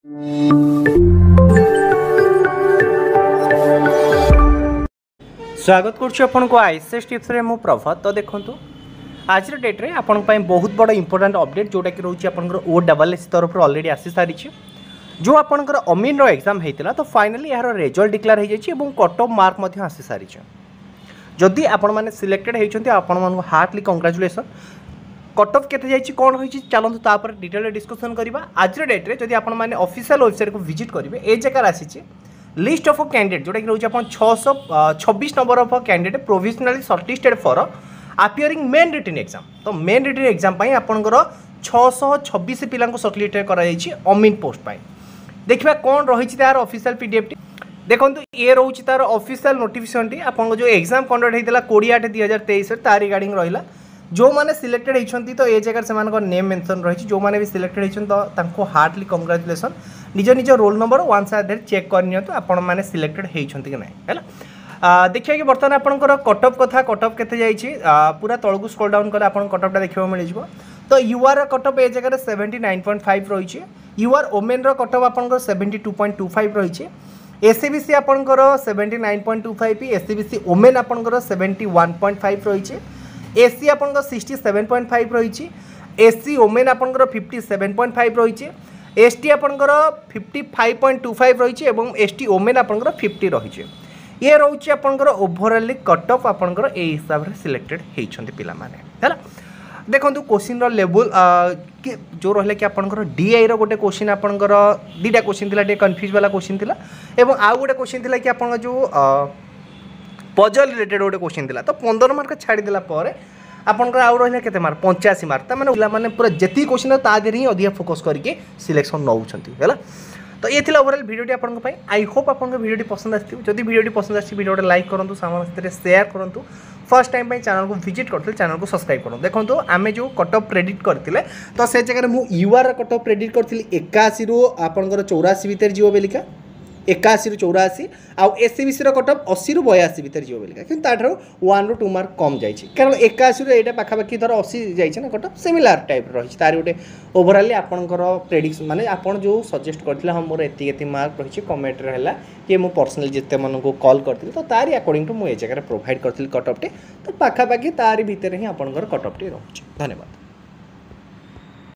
स्वागत करुँ ICS tips रे मु प्रभात। तो देखो आज डेट रे आपण बहुत बड़ा इंपोर्टेंट अपडेट जोटा कि रोचे OSS तरफ ऑलरेडी आसी सारी जो आपंकर अमीन एग्जाम होता तो फाइनाली यार रिजल्ट डिक्लेयर हो जाए कट ऑफ मार्क आसी सारी जदि आपण मैंने सिलेक्टेड होती आपण हार्टली कंग्राचुलेसन। कट ऑफ केते जाइए कौन होइछि चलतु तापर डिटेल डिस्कसन करबा। आज डेट रे जदि आपण मैंने ऑफिशियल वेबसाइट को विजिट करेंगे ए जगह आसी लिस्ट ऑफ कैंडिडेट जोटा कि रोचे 626 number of candidate provisionally shortlisted for appearing main written exam. तो मेन रिटन एग्जाम आपंकर 626 पिला शॉर्टलिस्टेड कर अमीन पोस्ट पाई। देखा कौन रही तार ऑफिशियल पीडीएफ टी देखो ये रोचे तार ऑफिशियल नोटिफिकेशन टी आप जो एग्जाम कंडक्ट होता 20/8/2023 तार रिगार्डिंग रहा जो मैंने सिलेक्टेड होती तो ये जगह से नेम मेंशन रही जो मैंने भी सिलेक्टेड होती तो हार्टली कंग्राचुलेसन। निज निज roll number website check करनी आपण मैंने सिलेक्टेड होती कि ना है। देखिए कि बर्तमान आपंकर कट ऑफ कथा कट ऑफ केते जाइए पूरा तलू स्क्रॉल डाउन कले आप कट ऑफटा देखा मिल जाए। तो यूआर कट ऑफ ए जगह 79.5 रही है। यूआर ओमेन कट ऑफ आपंकर 72.25 रही है। एससीबीसी आपंकर 79.25 एससीबीसी ओमेन आपंकर 71.5 रही है। एससी आपंकर 67.5 रही है। एससी ओमेन आपंकर 57.5 रही है। एसटी आपंकर 55.25 रही है। एसटी ओमेन आपंकर 50 रही है। ये रोचे आपंकर ओवरऑल कट ऑफ आपंकर ए हिसाब से सिलेक्टेड होती पिला माने है। देखो क्वेश्चन लेवल जो रहा कि आपंकर डीआई रोटे क्वेश्चन आपंकर दीटा क्वेश्चन थी कन्फ्यूज वाला क्वेश्चन थी और आउ गोटे क्वेश्चन थी कि आप जो पजल रिलेटेड गोटे क्वेश्चन थी तो 15 मार्क छाड़देला आपंकर आउ रहा के मार्क 85 मार्क मैंने पूरा जी क्वेश्चन तादेह ही अधिक फोकस करके सिलेक्शन नौ है। तो ये थी ओवरऑल वीडियो आपंक आई होप आप वीडियो पसंद आती जब वीडियो पसंद आसी वीडियो लाइक करूँ सामने शेयर करूँ फर्स्ट टाइम चैनल को विजिट करते चैनल को सब्सक्राइब करूँ। देखो आम जो कट ऑफ प्रेडिक्ट करते तो से जगह मुझे यूआर कट ऑफ प्रेडिक्ट करी 81 रु आपंकर 84 भितर जीव बोलिका 81 रु 84 आउ एससीबीसी कट ऑफ 80 रु 82 भितर जीव बोलिका कि 1 रु 2 मार्क कम जाइए कारण 81 रु एटा पाखापाखि धर 80 जाइए ना कट ऑफ सिमिलर टाइप रही तार गोटे ओवरऑल आपंकर प्रेडिक्शन माने आपन जो सजेस्ट करथिले हम मोर एति मार्क रही कमेंट रहला कि मु पर्सनली जिते मन को कॉल करथिले तो तारी अकॉर्डिंग टू मु ए जगह प्रोवाइड करथिले कट ऑफ टे तो पाखापाखि तारी भितर ही आपंकर कट ऑफ टे रहउछ। धन्यवाद।